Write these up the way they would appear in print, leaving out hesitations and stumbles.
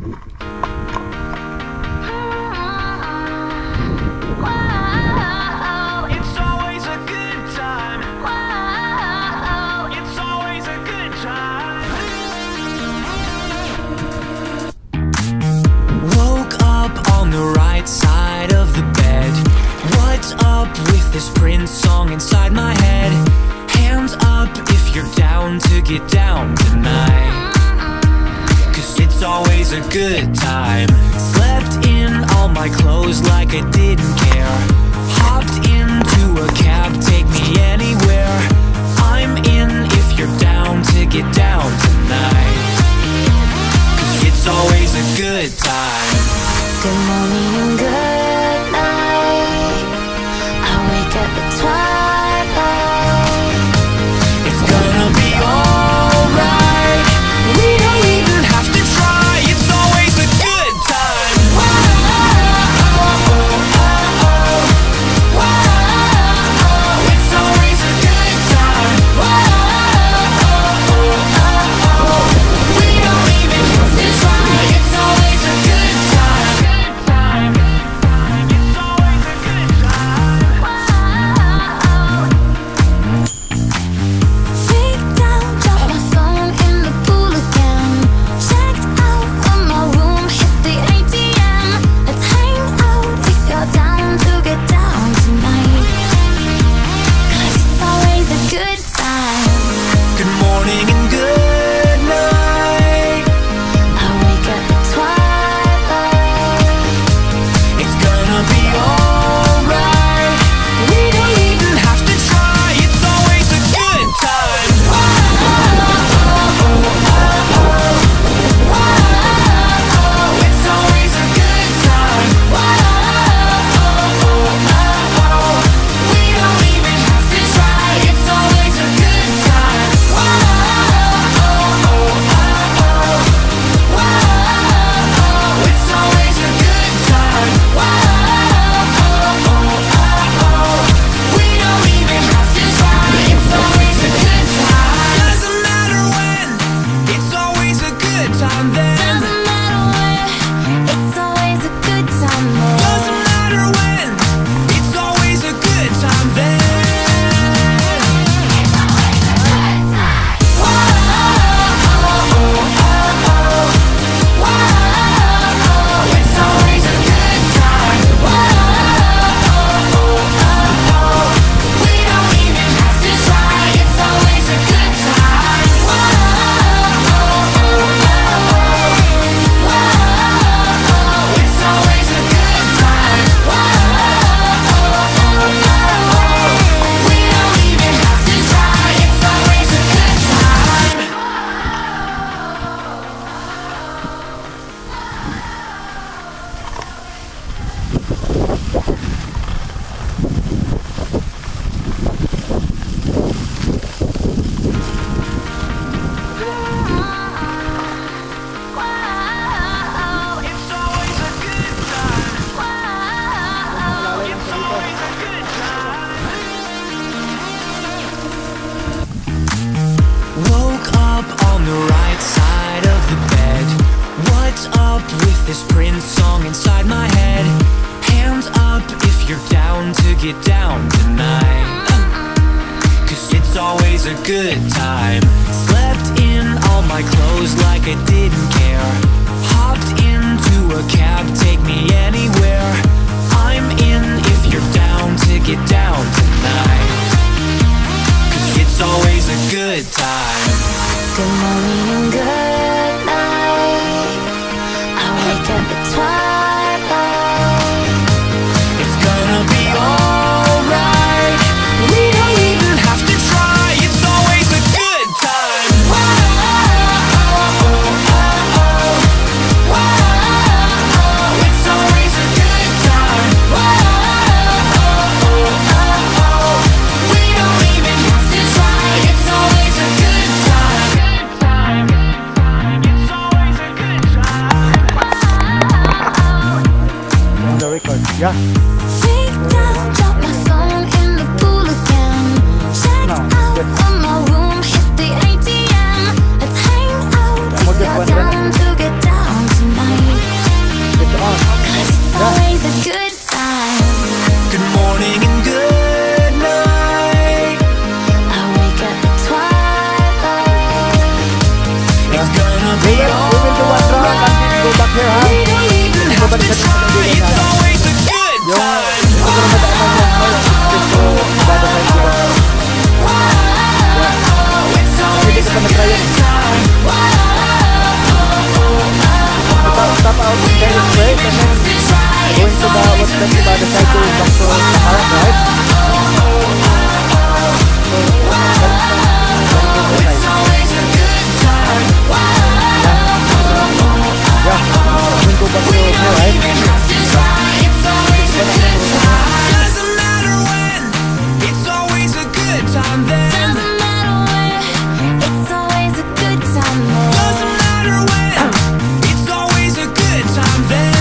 Side of the bed. What's up with this Prince song inside my head? Hands up if you're down to get down tonight, 'cause it's always a good time. Slept in all my clothes like I didn't care. Hopped into a cab, take me anywhere. I'm in if you're down to get down tonight, 'cause it's always a good time. Good morning and good night. I wake up at twilight. It's gonna be alright. We don't even have to try. It's always a good time. It's always a good time. We don't even have to try. It's always a good time. This Prince song inside my head. Hands up if you're down to get down tonight, 'cause it's always a good time. Slept in all my clothes like I didn't care. Hopped into a cab, take me anywhere. I'm in if you're down to get down tonight, 'cause it's always a good time. Good morning and good night. I wake up at twilight. It's gonna be alright. We don't even have to try. It's always a good time. It's always a good time. We don't even have to try. It's always a good time. It's always a good time. On the record, yeah. Freak down, drop my phone in the pool again. Check out of my room, hit the ATM. Let's hang out if you're down to get down tonight. balik sa kaibigan It's na. always a good Yung time. gusto ko na madaanan yung gusto bada sa ito. Hindi ko pa na-try yun. Tap out in Dennis Way and then going to the what's left by the side to back to Tahoe, right? It's always a good time. Yeah, going to back to here, right? It's always a good time. Doesn't matter when. It's always a good time then. Doesn't matter where, it's always a good time there. Doesn't matter when. It's always a good time then.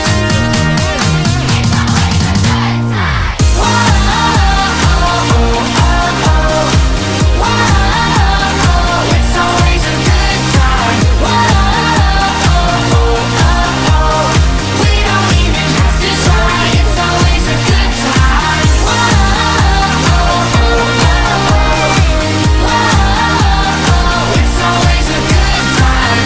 It's always a good time. We don't even have to try. It's always a good time. It's always a good time.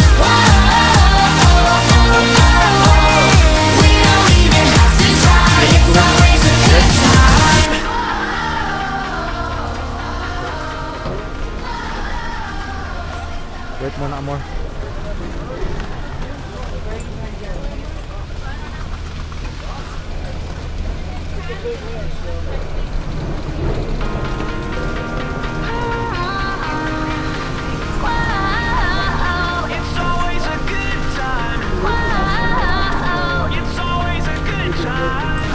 We don't even have to try. It's always a good time. Wait muna, amor. It's always a good time. It's always a good time.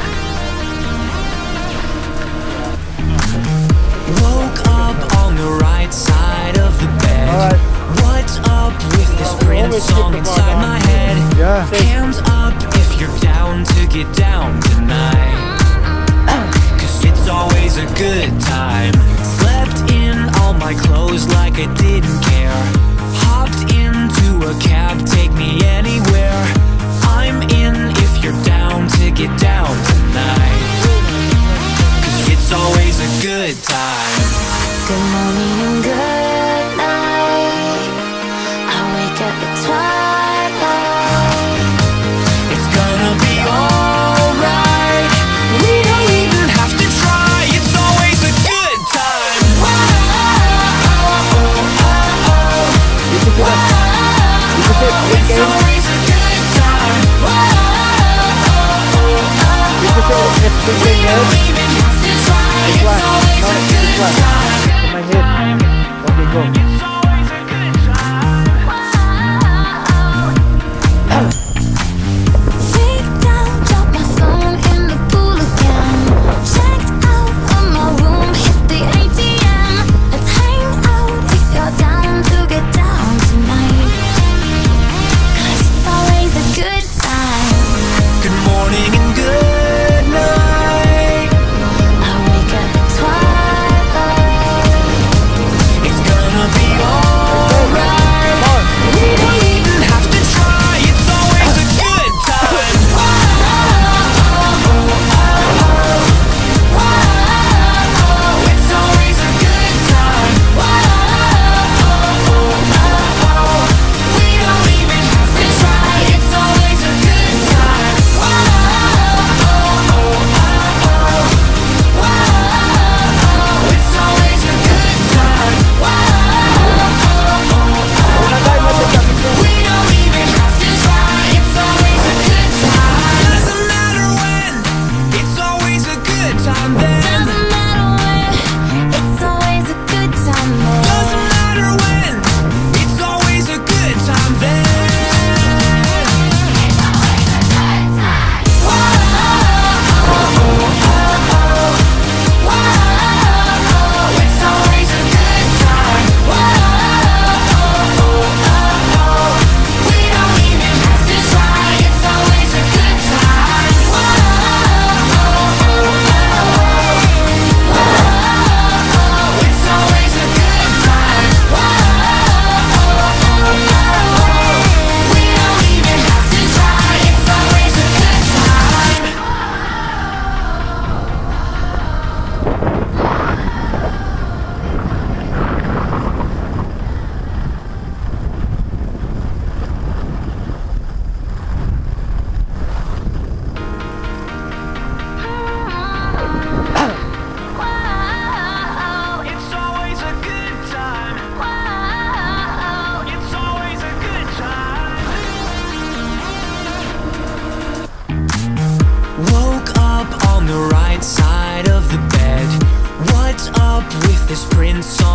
Woke up on the right side of the bed. Alright. What's up with this Prince song inside my head? Yeah. Hands up if you're down to get down tonight. Cause it's always a good time. Slept in all my clothes like I didn't care. Hopped into a cab, take me anywhere. I'm in if you're down to get down tonight. Cause it's always a good time. Good morning and good night. I wake up at twilight. It's gonna be alright. We don't even have to try. It's always a good time. It's always a good time. We don't even have to try. It's always a good time. To my head. Okay, go. It's always a good time. Freaked out, dropped my phone in the pool again. Checked out of my room, hit the ATM. Let's hang out if you're down to get down tonight. 'Cause it's always a good time. Good morning and good night.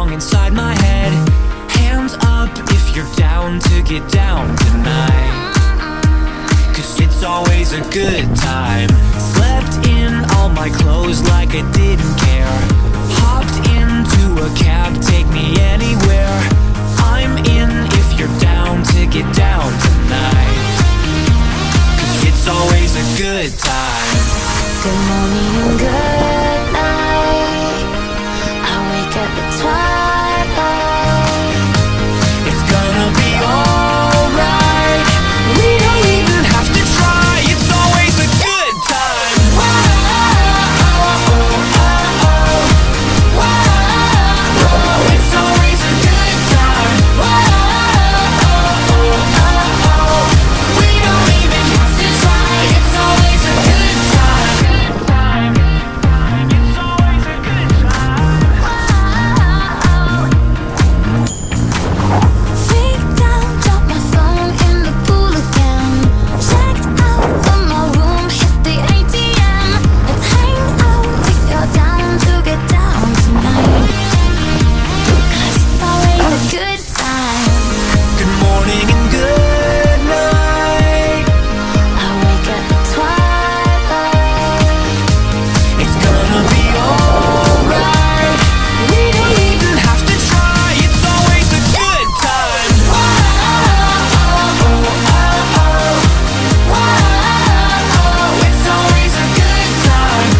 song inside my head. Hands up if you're down to get down tonight. 'Cause it's always a good time. Slept in all my clothes like I didn't care. Hopped into a cab, take me anywhere. I'm in if you're down to get down tonight. 'Cause it's always a good time. Good morning and good night. I wake up at twilight. It's gonna be alright. We don't even have to try. It's always a good time. It's always a good time. We don't even have to try. It's always a good time. It's always a good time. Freaked out, dropped my phone in the pool again. Checked out of my room, hit the ATM. Let's hang out if you're down to get down tonight. 'Cause it's always a good time. Good morning and good night. I wake up at twilight. It's gonna be alright. We don't even have to try. It's always a good time. It's always a good time.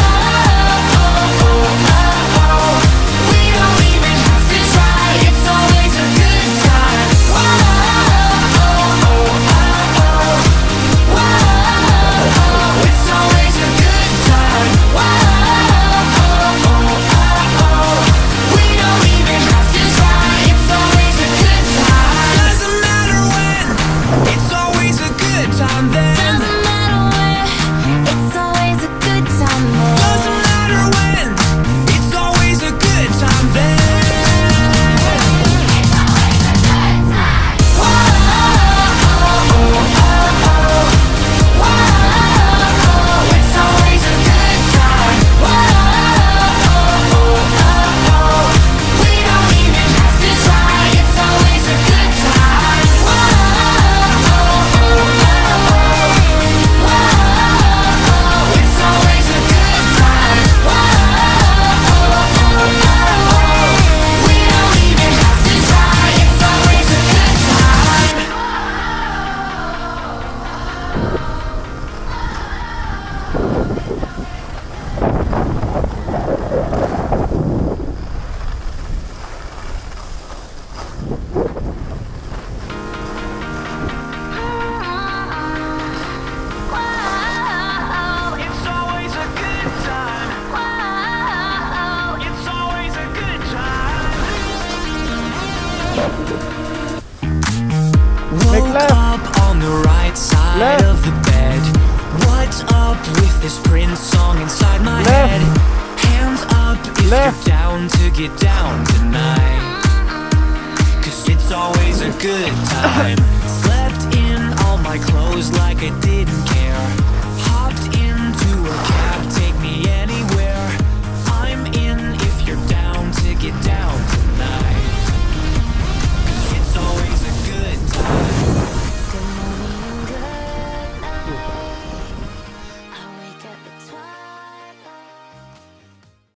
We don't even have to try. It's always a good time. It's always a good time. We don't even have to try. It's always a good time. Doesn't matter when. It's always a good time then. Doesn't matter where, it's always a good time there. Doesn't matter when. It's always a good time then. It's always a good time. We don't even have to try. It's always a good time. It's always a good time. We don't even have to try. It's always a good time. It's always a good time. It's always a good time. Woke left. up on the right side Left. of the bed. What's up with this Prince song inside my Left. head? Hands up if Left. you're down to get down tonight. 'Cause it's always a good time. Slept in all my clothes like I didn't care. Hopped into a cab, take me anywhere. I'm in if you're down to get down